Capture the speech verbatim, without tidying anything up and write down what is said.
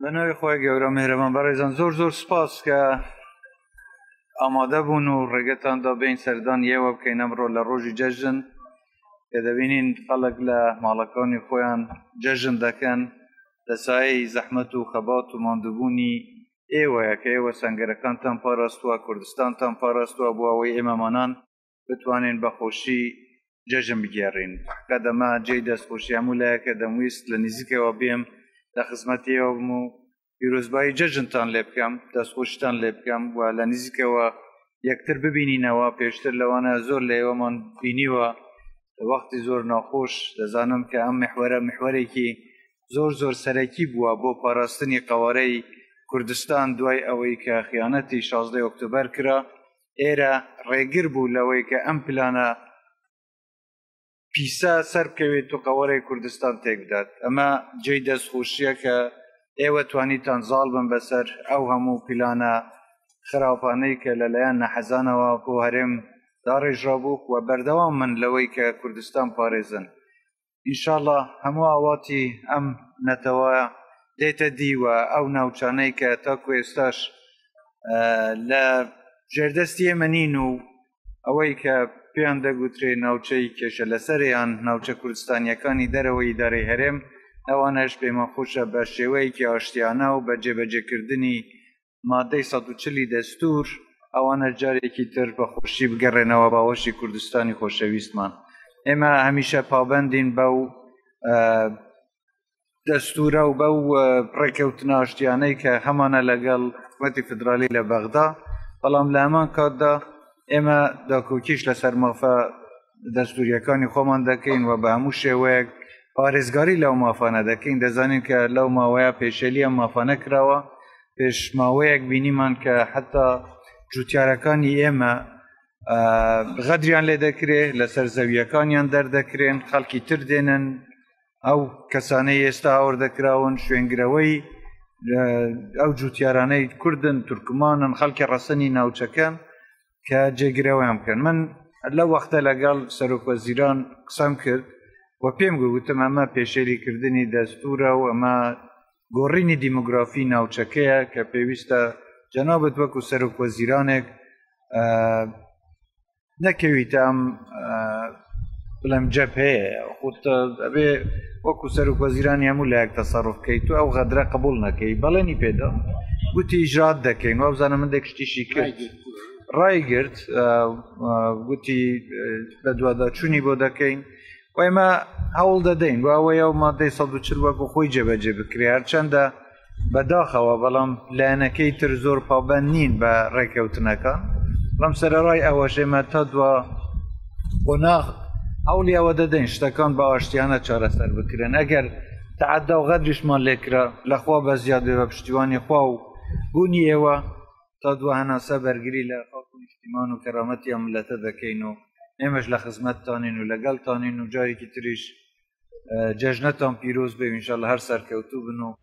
بنوی خواه گەورە مهرەبان بەڕێزان زۆر زۆر سپاس کە ئامادە بوون و ڕێگەتاندا بین سەردان یێوە بکەین ئەمڕۆ لە ڕۆژی جەژن کە دەبینین خەڵک لە ماڵەکانی خۆیان جەژن دەکەن لە سایەی زەحمەت و خەبات و ماندووبوونی ئێوەیە کە ئێوە سەنگەرەکانتان پاراستووە، کوردستانتان پاراستووە بۆ ئەوەی ئێمەمانان بتوانین بەخۆشی جەژن بگێڕین. کە دەما جێی دەستخۆشی هەموو لایەکە دەمویست لە نزیکەوە بێم لە خزمەتیەوە بم و پیرۆزبایی جەژنتان لێ بکەم، دەستخۆشتان لێ بکەم و لە نزیکەوە یەکتر ببینینەوە. پێشتر لەوانە زۆر لە ئێوەمان بینیوە لە وەختی زۆر ناخۆش. دەزانم کە ئەم محوەرە محوەرێکی زۆر زۆر سەرەکی بووە بۆ پاراستنی قەوارەی کوردستان دوای ئەوەی کە خیانەتی شازدەی ئۆکتۆبەر کرا. ئێرە ڕێگر بوو لەوەی کە ئەم پلانە پیسە سەر بکەوێت و قەوەرەی کوردستان تێک بدات. ئەمە جێی دەستخۆشیە کە ئێوە توانیتان زاڵ بن بەسەر ئەو هەموو پلانە خراپانەی کە لەلایەن نەحەزانەوە بۆ هەرێم داڕێژرا بوو و بەردەوام من لەوەی کە کوردستان پارێزن. ئینشاءڵڵا هەموو ئاواتی ئەم نەتەوە دێتە دیوە ئەو ناوچانەی کە تاکو ئێستاش لە ژێردەستی ئێمە نین و ئەوەی کە پێیان دەگوترێ ناوچەی کێشە لەسەریان ناوچە کوردستانیەکانی دەرەوەی ئیدارەی هەرێم، ئەوانەش پێمە خۆشە بە شێوەیەکی ئاشتیانە و بە جێبەجێکردنی مادەی سەد و چلی دەستور ئەوانە جارێکی تر بە خۆشی بگەڕێنەوە باوەشی کوردستانی خۆشەویستمان. ئێمە هەمیشە پابەندین بەو دەستورە و بەو ڕێکەوتنە ئاشتیانەی کە هەمانە لەگەڵ حکومەتی فدرالی لە بەغدا، بەڵام لە هەمان کاتدا ئێمە داکۆکیش لەسەر مافە دەستوریەکانی خۆمان دەکەین و بە هەموو شێوەیەک پارێزگاری لەو مافانە دەکەین. دەزانین کە لەو ماوەیە پێشێلی ئەم مافانە کراوە، پێش ماوەیەک بینیمان کە حتا جوتیارەکانی ئێمە غەدریان لێ دەکرێ، لەسەر زەویەکانیان دەردەکرێن، خەڵکی تر دێنن ئەو کەسانەی ئێستا هاوردەکراون شوێنگرەوەی ئەو جوتیارانەی کوردن، تورکمانن، خەڵکی ڕەسەنی ناوچەکەن کە جێگرەوەیان بکەن. من لەو وەختە لەگەڵ سەرۆکوەزیران قسەم کرد و پێم گوتم ئەمە پێشێریکردنی دەستورە و ئەمە گۆڕینی دیموگرافی ناوچەکەیە کە پێویستە جەنابەت وەکو سەرۆکوەزیرانێک نەکەویتە ئەم بڵێم جەبهەیە خۆت ئەبێ وەکو سەرۆکوەزیرانی هەموو لایەک تەسەڕوف بکەیت و ئەو غەدرە قبوڵ نەکەی. بەڵێنی پێدا گوتی ئیجرات دەکەین و بزانم من دێکشتیشی کرد ڕایگرت، گوتی بە دوواداچوونی بۆ دەکەین و ئێمە هەوڵ دەدەین و ئەوەیە و مادەی سەد و چل وەکو خۆی جێبەجێ بکرێ هەرچەندە بەداخەوە، بەڵام لایەنەکەی تر زۆر پابەند نین بە ڕێکەوتنەکان. بەڵام سەرەڕای ئەوەش ئێمە تا دووە قۆناغ هەوڵی ئەوە دەدەین شتەکان بە ئاشتیانە چارەسەر بکرێن. ئەگەر تەعەدا و غەدریشمان لێکرا لەخوا بە زیادێ بە پشتیوانی خوا و بوونی ئێوە تا دووە هەناسە بەرگری لە خاک و نیشتیمان و کەرامەتی ئەم ملەتە دەکەین و ئێمەش لە خزمەتتانین و لەگەڵتانین و جارێکی تریش جەژنەتان پیرۆز بێ و ئینشاڵڵا هەر سەرکەوتوو بن و